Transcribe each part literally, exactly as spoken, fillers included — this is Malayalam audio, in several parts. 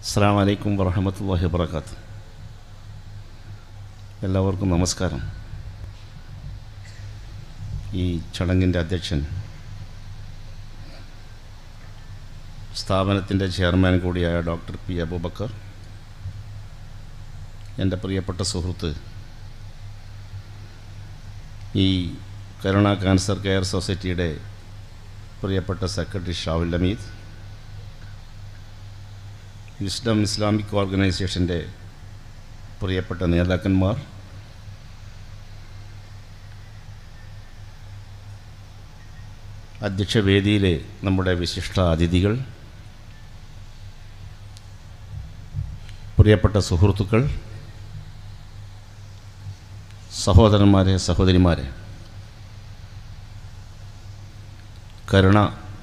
അസ്സലാമു അലൈക്കും വറഹ്മത്തുള്ളാഹി വബറകാതുഹു. എല്ലാവർക്കും നമസ്കാരം. ഈ ചടങ്ങിൻ്റെ അധ്യക്ഷൻ സ്ഥാപനത്തിൻ്റെ ചെയർമാൻ കൂടിയായ ഡോക്ടർ പി അബൂബക്കർ, എൻ്റെ പ്രിയപ്പെട്ട സുഹൃത്ത് ഈ കരുണ ക്യാൻസർ കെയർ സൊസൈറ്റിയുടെ പ്രിയപ്പെട്ട secretary Shavul Hameed, wisdom Islamic ഓർഗനൈസേഷൻ്റെ പ്രിയപ്പെട്ട നേതാക്കന്മാർ, അധ്യക്ഷവേദിയിലെ നമ്മുടെ വിശിഷ്ട അതിഥികൾ, പ്രിയപ്പെട്ട സുഹൃത്തുക്കൾ, സഹോദരന്മാരെ, സഹോദരിമാരെ, കരുണ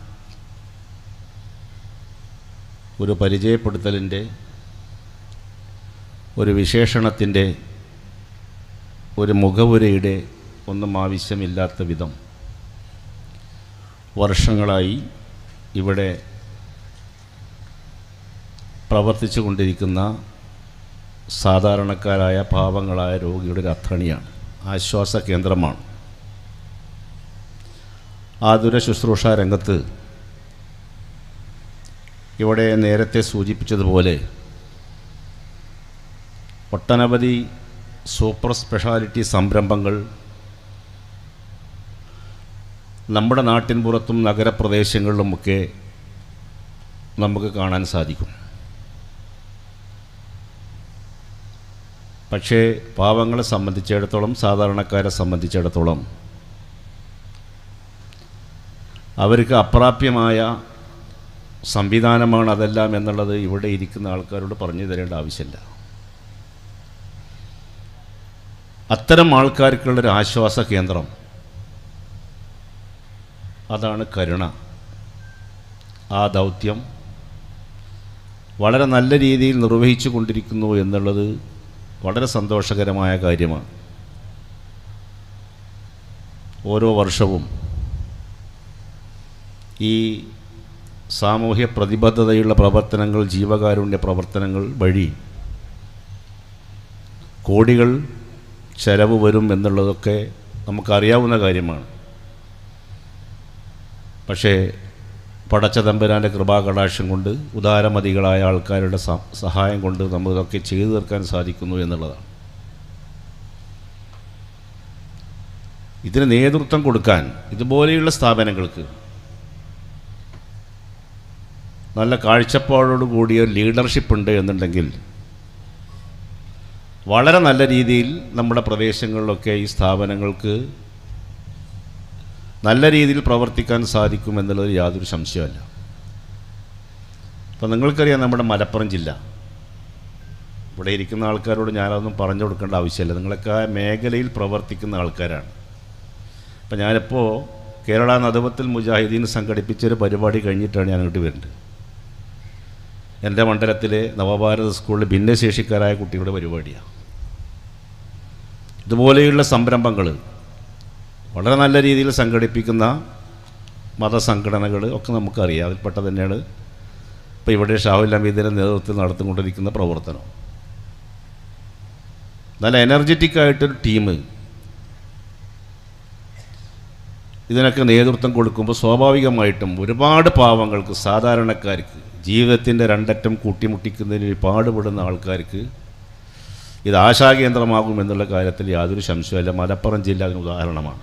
ഒരു പരിചയപ്പെടുത്തലിൻ്റെ, ഒരു വിശേഷണത്തിൻ്റെ, ഒരു മുഖവുരയുടെ ഒന്നും ആവശ്യമില്ലാത്ത വിധം വർഷങ്ങളായി ഇവിടെ പ്രവർത്തിച്ചു കൊണ്ടിരിക്കുന്ന സാധാരണക്കാരായ പാവങ്ങളായ രോഗിയുടെ ഒരു അത്താണിയാണ്, ആശ്വാസ കേന്ദ്രമാണ്. ആതുര ശുശ്രൂഷ രംഗത്ത് ഇവിടെ നേരത്തെ സൂചിപ്പിച്ചതുപോലെ ഒട്ടനവധി സൂപ്പർ സ്പെഷ്യാലിറ്റി സംരംഭങ്ങൾ നമ്മുടെ നാട്ടിൻ പുറത്തും നഗരപ്രദേശങ്ങളിലുമൊക്കെ നമുക്ക് കാണാൻ സാധിക്കും. പക്ഷേ പാവങ്ങളെ സംബന്ധിച്ചിടത്തോളം, സാധാരണക്കാരെ സംബന്ധിച്ചിടത്തോളം അവർക്ക് അപ്രാപ്യമായ സംവിധാനമാണ് അതെല്ലാം എന്നുള്ളത് ഇവിടെ ഇരിക്കുന്ന ആൾക്കാരോട് പറഞ്ഞു തരേണ്ട ആവശ്യമില്ല. അത്തരം ആൾക്കാർക്കുള്ളൊരു ആശ്വാസ കേന്ദ്രം അതാണ് കരുണ. ആ ദൗത്യം വളരെ നല്ല രീതിയിൽ നിർവഹിച്ചു കൊണ്ടിരിക്കുന്നു എന്നുള്ളത് വളരെ സന്തോഷകരമായ കാര്യമാണ്. ഓരോ വർഷവും ഈ സാമൂഹ്യ പ്രതിബദ്ധതയുള്ള പ്രവർത്തനങ്ങൾ, ജീവകാരുണ്യ പ്രവർത്തനങ്ങൾ വഴി കോടികൾ ചെലവ് വരും എന്നുള്ളതൊക്കെ നമുക്കറിയാവുന്ന കാര്യമാണ്. പക്ഷേ പടച്ച തമ്പുരാൻ്റെ കൃപാകടാക്ഷം കൊണ്ട്, ഉദാരമതികളായ ആൾക്കാരുടെ സഹായം കൊണ്ട് നമുക്കിതൊക്കെ ചെയ്തു തീർക്കാൻ സാധിക്കുന്നു എന്നുള്ളതാണ്. ഇതിന് നേതൃത്വം കൊടുക്കാൻ ഇതുപോലെയുള്ള സ്ഥാപനങ്ങൾക്ക് നല്ല കാഴ്ചപ്പാടോട് കൂടിയ ലീഡർഷിപ്പ് ഉണ്ട് എന്നുണ്ടെങ്കിൽ വളരെ നല്ല രീതിയിൽ നമ്മുടെ പ്രദേശങ്ങളിലൊക്കെ ഈ സ്ഥാപനങ്ങൾക്ക് നല്ല രീതിയിൽ പ്രവർത്തിക്കാൻ സാധിക്കുമെന്നുള്ളത് യാതൊരു സംശയമല്ല. അപ്പോൾ നിങ്ങൾക്കറിയാം, നമ്മുടെ മലപ്പുറം ജില്ല, ഇവിടെ ഇരിക്കുന്ന ആൾക്കാരോട് ഞാനതൊന്നും പറഞ്ഞു കൊടുക്കേണ്ട ആവശ്യമില്ല, നിങ്ങളൊക്കെ ആ മേഖലയിൽ പ്രവർത്തിക്കുന്ന ആൾക്കാരാണ്. അപ്പോൾ ഞാനിപ്പോൾ കേരള നദവത്തുൽ മുജാഹിദീൻ സംഘടിപ്പിച്ചൊരു പരിപാടി കഴിഞ്ഞിട്ടാണ് ഞാൻ ഇങ്ങോട്ട് വരുന്നത്. എൻ്റെ മണ്ഡലത്തിലെ നവഭാരത സ്കൂളിൽ ഭിന്നശേഷിക്കാരായ കുട്ടികളുടെ പരിപാടിയാണ്. ഇതുപോലെയുള്ള സംരംഭങ്ങൾ വളരെ നല്ല രീതിയിൽ സംഘടിപ്പിക്കുന്ന മതസംഘടനകൾ ഒക്കെ നമുക്കറിയാം. അതിൽപ്പെട്ട തന്നെയാണ് ഇപ്പോൾ ഇവിടെ ഷാവുൽ ഹമീദിൻ്റെ നേതൃത്വത്തിൽ നടത്തിക്കൊണ്ടിരിക്കുന്ന പ്രവർത്തനം. നല്ല എനർജറ്റിക്കായിട്ടൊരു ടീം ഇതിനൊക്കെ നേതൃത്വം കൊടുക്കുമ്പോൾ സ്വാഭാവികമായിട്ടും ഒരുപാട് പാവങ്ങൾക്ക്, സാധാരണക്കാർക്ക്, ജീവിതത്തിൻ്റെ രണ്ടറ്റം കൂട്ടിമുട്ടിക്കുന്നതിന് പാടുപെടുന്ന ആൾക്കാർക്ക് ഇത് ആശാകേന്ദ്രമാകുമെന്നുള്ള കാര്യത്തിൽ യാതൊരു സംശയമില്ല. മലപ്പുറം ജില്ല അതിന് ഉദാഹരണമാണ്.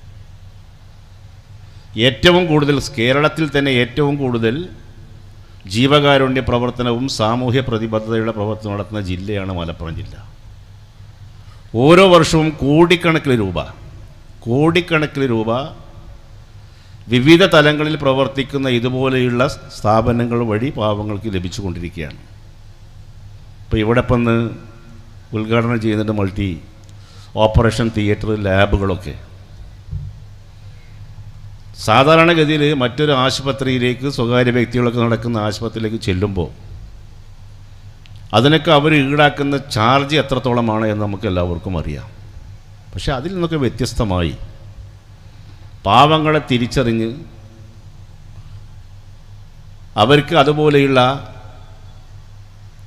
ഏറ്റവും കൂടുതൽ, കേരളത്തിൽ തന്നെ ഏറ്റവും കൂടുതൽ ജീവകാരുണ്യ പ്രവർത്തനവും സാമൂഹ്യ പ്രതിബദ്ധതയുടെ പ്രവർത്തനം നടത്തുന്ന ജില്ലയാണ് മലപ്പുറം ജില്ല. ഓരോ വർഷവും കോടിക്കണക്കിന് രൂപ കോടിക്കണക്കിന് രൂപ വിവിധ തലങ്ങളിൽ പ്രവർത്തിക്കുന്ന ഇതുപോലെയുള്ള സ്ഥാപനങ്ങൾ വഴി പാവങ്ങൾക്ക് ലഭിച്ചുകൊണ്ടിരിക്കുകയാണ്. ഇപ്പോൾ ഇവിടെ ഇപ്പം ഇന്ന് ഉദ്ഘാടനം ചെയ്യുന്നുണ്ട് മൾട്ടി ഓപ്പറേഷൻ തിയേറ്റർ, ലാബുകളൊക്കെ. സാധാരണഗതിയിൽ മറ്റൊരു ആശുപത്രിയിലേക്ക്, സ്വകാര്യ വ്യക്തികളൊക്കെ നടക്കുന്ന ആശുപത്രിയിലേക്ക് ചെല്ലുമ്പോൾ അതിനൊക്കെ അവർ ഈടാക്കുന്ന ചാർജ് എത്രത്തോളമാണ് എന്ന് നമുക്ക് എല്ലാവർക്കും അറിയാം. പക്ഷേ അതിൽ നിന്നൊക്കെ വ്യത്യസ്തമായി പാവങ്ങളെ തിരിച്ചറിഞ്ഞ് അവർക്ക് അതുപോലെയുള്ള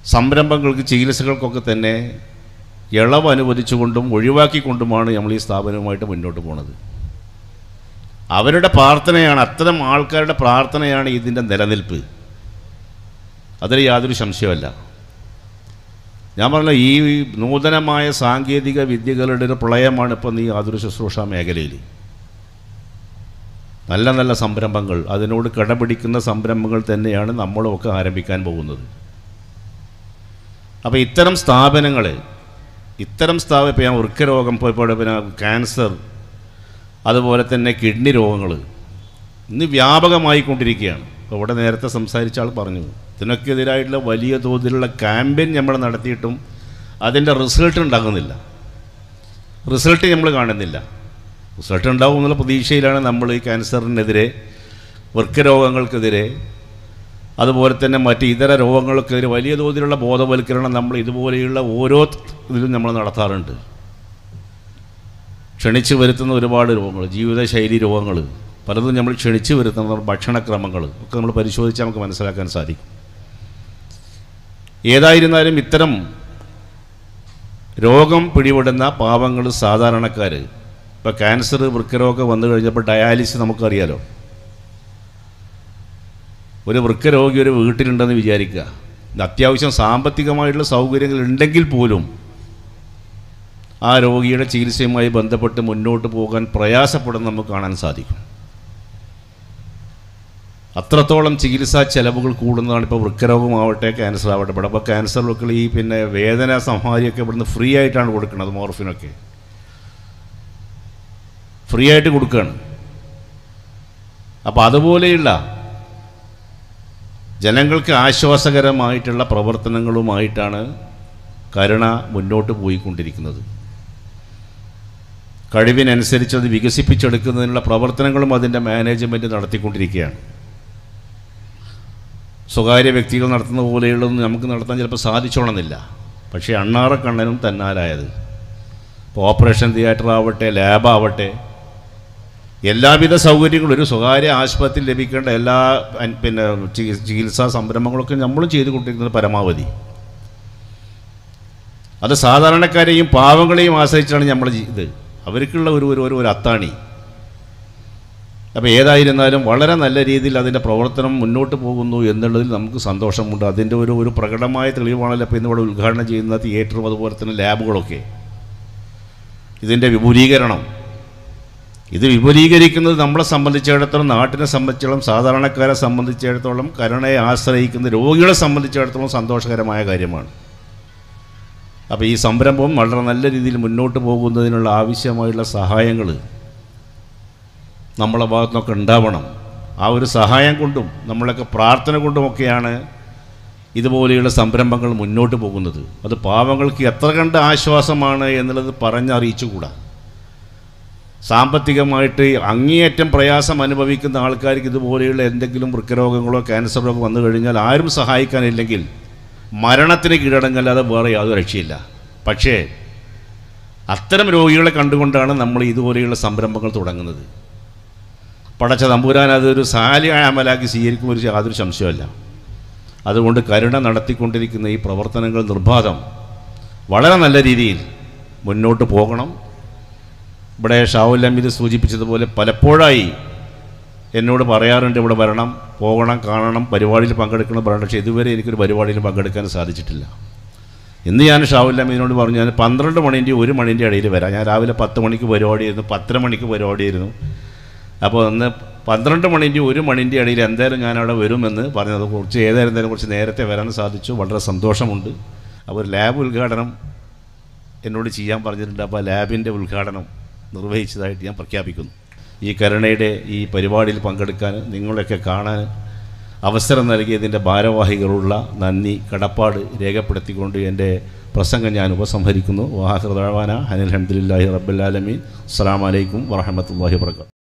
സംരംഭങ്ങൾക്ക് ചികിത്സകൾക്കൊക്കെ തന്നെ ഇളവ് അനുവദിച്ചുകൊണ്ടും ഒഴിവാക്കിക്കൊണ്ടുമാണ് നമ്മൾ ഈ സ്ഥാപനവുമായിട്ട് മുന്നോട്ട് പോകുന്നത്. അവരുടെ പ്രാർത്ഥനയാണ്, അത്തരം ആൾക്കാരുടെ പ്രാർത്ഥനയാണ് ഇതിൻ്റെ നിലനിൽപ്പ്. അതിൽ യാതൊരു സംശയമല്ല. ഞാൻ പറഞ്ഞ ഈ നൂതനമായ സാങ്കേതിക വിദ്യകളുടെ ഒരു പ്രളയമാണ് ഇപ്പം ഈ ആതുര ശുശ്രൂഷ മേഖലയിൽ. നല്ല നല്ല സംരംഭങ്ങൾ, അതിനോട് കിടപിടിക്കുന്ന സംരംഭങ്ങൾ തന്നെയാണ് നമ്മളൊക്കെ ആരംഭിക്കാൻ പോകുന്നത്. അപ്പോൾ ഇത്തരം സ്ഥാപനങ്ങൾ ഇത്തരം സ്ഥാപനം ഇപ്പോൾ ഞാൻ വൃക്കരോഗം പോയപ്പോൾ പിന്നെ ക്യാൻസർ, അതുപോലെ തന്നെ കിഡ്നി രോഗങ്ങൾ ഇന്ന് വ്യാപകമായിക്കൊണ്ടിരിക്കുകയാണ്. അപ്പോൾ ഇവിടെ നേരത്തെ സംസാരിച്ച ആൾ പറഞ്ഞു, ഇതിനൊക്കെതിരായിട്ടുള്ള വലിയ തോതിലുള്ള ക്യാമ്പയിൻ നമ്മൾ നടത്തിയിട്ടും അതിൻ്റെ റിസൾട്ട് ഉണ്ടാകുന്നില്ല, റിസൾട്ട് നമ്മൾ കാണുന്നില്ല. റിസൾട്ട് ഉണ്ടാവും എന്നുള്ള പ്രതീക്ഷയിലാണ് നമ്മൾ ഈ ക്യാൻസറിനെതിരെ, വൃക്കരോഗങ്ങൾക്കെതിരെ, അതുപോലെ തന്നെ മറ്റ് ഇതര രോഗങ്ങൾക്കെതിരെ വലിയ തോതിലുള്ള ബോധവൽക്കരണം നമ്മൾ ഇതുപോലെയുള്ള ഓരോ ഇതിലും നമ്മൾ നടത്താറുണ്ട്. ക്ഷണിച്ചു വരുത്തുന്ന ഒരുപാട് രോഗങ്ങൾ, ജീവിതശൈലി രോഗങ്ങൾ പലതും നമ്മൾ ക്ഷണിച്ചു വരുത്തുന്ന ഭക്ഷണക്രമങ്ങൾ ഒക്കെ നമ്മൾ പരിശോധിച്ചാൽ നമുക്ക് മനസ്സിലാക്കാൻ സാധിക്കും. ഏതായിരുന്നാലും ഇത്തരം രോഗം പിടിപെടുന്ന പാവങ്ങൾ, സാധാരണക്കാർ, ഇപ്പോൾ ക്യാൻസർ, വൃക്കരോഗം വന്നു കഴിഞ്ഞപ്പോൾ ഡയാലിസിസ് നമുക്കറിയാലോ. ഒരു വൃക്കരോഗി ഒരു വീട്ടിലുണ്ടെന്ന് വിചാരിക്കുക, അത്യാവശ്യം സാമ്പത്തികമായിട്ടുള്ള സൗകര്യങ്ങൾ ഉണ്ടെങ്കിൽ പോലും ആ രോഗിയുടെ ചികിത്സയുമായി ബന്ധപ്പെട്ട് മുന്നോട്ട് പോകാൻ പ്രയാസപ്പെടുന്ന നമുക്ക് കാണാൻ സാധിക്കും. അത്രത്തോളം ചികിത്സാ ചെലവുകൾ കൂടുന്നതാണ്. ഇപ്പോൾ വൃക്കരോഗമാവട്ടെ, ക്യാൻസർ ആവട്ടെ. ഇവിടെ അപ്പോൾ ക്യാൻസറിലൊക്കെ ഈ പിന്നെ വേദന സംഹാരിയൊക്കെ ഇവിടുന്ന് ഫ്രീ ആയിട്ടാണ് കൊടുക്കുന്നത്. മോർഫിനൊക്കെ ഫ്രീ ആയിട്ട് കൊടുക്കുകയാണ്. അപ്പോൾ അതുപോലെയുള്ള ജനങ്ങൾക്ക് ആശ്വാസകരമായിട്ടുള്ള പ്രവർത്തനങ്ങളുമായിട്ടാണ് കരുണ മുന്നോട്ട് പോയിക്കൊണ്ടിരിക്കുന്നത്. കഴിവിനനുസരിച്ച് അത് വികസിപ്പിച്ചെടുക്കുന്നതിനുള്ള പ്രവർത്തനങ്ങളും അതിൻ്റെ മാനേജ്മെൻറ്റ് നടത്തിക്കൊണ്ടിരിക്കുകയാണ്. സ്വകാര്യ വ്യക്തികൾ നടത്തുന്ന പോലെയുള്ളതൊന്നും നമുക്ക് നടത്താൻ ചിലപ്പോൾ സാധിച്ചോണമെന്നില്ല. പക്ഷേ അണ്ണാറക്കണ്ണനും തന്നാലായത്. ഇപ്പോൾ ഓപ്പറേഷൻ തിയേറ്റർ ആവട്ടെ, ലാബാവട്ടെ, എല്ലാവിധ സൗകര്യങ്ങളും ഒരു സ്വകാര്യ ആശുപത്രിയിൽ ലഭിക്കേണ്ട എല്ലാ പിന്നെ ചികിത്സാ സംരംഭങ്ങളൊക്കെ നമ്മളും ചെയ്തുകൊണ്ടിരിക്കുന്നത് പരമാവധി. അത് സാധാരണക്കാരെയും പാവങ്ങളെയും ആശ്രയിച്ചാണ് നമ്മൾ ഇത്, അവർക്കുള്ള ഒരു ഒരു ഒരു അത്താണി. അപ്പോൾ ഏതായിരുന്നാലും വളരെ നല്ല രീതിയിൽ അതിൻ്റെ പ്രവർത്തനം മുന്നോട്ട് പോകുന്നു എന്നുള്ളതിൽ നമുക്ക് സന്തോഷമുണ്ട്. അതിൻ്റെ ഒരു ഒരു പ്രകടമായ തെളിവാണല്ലോ ഇപ്പോൾ ഇന്നിവിടെ ഉദ്ഘാടനം ചെയ്യുന്ന തിയേറ്ററും അതുപോലെ തന്നെ ലാബുകളൊക്കെ. ഇതിൻ്റെ വിപുലീകരണം, ഇത് വിപുലീകരിക്കുന്നത് നമ്മളെ സംബന്ധിച്ചിടത്തോളം, നാട്ടിനെ സംബന്ധിച്ചിടത്തോളം, സാധാരണക്കാരെ സംബന്ധിച്ചിടത്തോളം, കരുണയെ ആശ്രയിക്കുന്ന രോഗികളെ സംബന്ധിച്ചിടത്തോളം സന്തോഷകരമായ കാര്യമാണ്. അപ്പോൾ ഈ സംരംഭം വളരെ നല്ല രീതിയിൽ മുന്നോട്ട് പോകുന്നതിനുള്ള ആവശ്യമായുള്ള സഹായങ്ങൾ നമ്മളെ ഭാഗത്തുനിന്നൊക്കെ ഉണ്ടാവണം. ആ ഒരു സഹായം കൊണ്ടും നമ്മളൊക്കെ പ്രാർത്ഥന കൊണ്ടുമൊക്കെയാണ് ഇതുപോലെയുള്ള സംരംഭങ്ങൾ മുന്നോട്ട് പോകുന്നത്. അത് പാവങ്ങൾക്ക് എത്ര കണ്ട് ആശ്വാസമാണ് എന്നുള്ളത് പറഞ്ഞറിയിച്ചുകൂടാ. സാമ്പത്തികമായിട്ട് അങ്ങേയറ്റം പ്രയാസം അനുഭവിക്കുന്ന ആൾക്കാർക്ക് ഇതുപോലെയുള്ള എന്തെങ്കിലും വൃക്കരോഗങ്ങളോ ക്യാൻസർ രോഗം വന്നു കഴിഞ്ഞാൽ ആരും സഹായിക്കാനില്ലെങ്കിൽ മരണത്തിന് കീഴടങ്ങല്ലാതെ വേറെ യാതൊരു രക്ഷയില്ല. പക്ഷേ അത്തരം രോഗികളെ കണ്ടുകൊണ്ടാണ് നമ്മൾ ഇതുപോലെയുള്ള സംരംഭങ്ങൾ തുടങ്ങുന്നത്. പടച്ച തമ്പുരാൻ അതൊരു സാലിയായ അമലാക്കി സ്വീകരിക്കും, ഒരു യാതൊരു സംശയമല്ല. അതുകൊണ്ട് കരുണ നടത്തിക്കൊണ്ടിരിക്കുന്ന ഈ പ്രവർത്തനങ്ങൾ നിർബാധം വളരെ നല്ല രീതിയിൽ മുന്നോട്ട് പോകണം. ഇവിടെ ഷാവുൽ അമീദ് സൂചിപ്പിച്ചതുപോലെ പലപ്പോഴായി എന്നോട് പറയാറുണ്ട്, ഇവിടെ വരണം, പോകണം, കാണണം, പരിപാടിയിൽ പങ്കെടുക്കണം പറയണം. പക്ഷേ ഇതുവരെ എനിക്കൊരു പരിപാടിയിൽ പങ്കെടുക്കാൻ സാധിച്ചിട്ടില്ല. ഇന്ന് ഞാൻ ഷാവുൽ അമീദിനോട് പറഞ്ഞു, ഞാൻ പന്ത്രണ്ട് മണിൻ്റെ ഒരു മണിൻ്റെ ഇടയിൽ വരാം. ഞാൻ രാവിലെ പത്ത് മണിക്ക് പരിപാടിയായിരുന്നു, പത്തര മണിക്ക് പരിപാടിയായിരുന്നു. അപ്പോൾ അന്ന് പന്ത്രണ്ട് മണിൻ്റെ ഒരു മണിൻ്റെ ഇടയിൽ എന്തായാലും ഞാൻ അവിടെ വരുമെന്ന് പറഞ്ഞത്. കുറച്ച് ഏതായിരുന്നാലും കുറച്ച് നേരത്തെ വരാൻ സാധിച്ചു, വളരെ സന്തോഷമുണ്ട്. അപ്പോൾ ഒരു ലാബ് ഉദ്ഘാടനം എന്നോട് ചെയ്യാൻ പറഞ്ഞിട്ടുണ്ട്. അപ്പോൾ ലാബിൻ്റെ ഉദ്ഘാടനം നിർവഹിച്ചതായിട്ട് ഞാൻ പ്രഖ്യാപിക്കുന്നു. ഈ കരുണയുടെ ഈ പരിപാടിയിൽ പങ്കെടുക്കാൻ, നിങ്ങളെയൊക്കെ കാണാൻ അവസരം നൽകിയതിൻ്റെ ഭാരവാഹികളുള്ള നന്ദി, കടപ്പാട് രേഖപ്പെടുത്തിക്കൊണ്ട് എൻ്റെ പ്രസംഗം ഞാൻ ഉപസംഹരിക്കുന്നു. വാഹിർ ദഅ്വാനാ അനിൽ ഹംദുലില്ലാഹി റബ്ബിൽ ആലമീൻ. അസ്സലാമു അലൈക്കും വറഹ്മത്തുള്ളാഹി വബറകാതുഹു.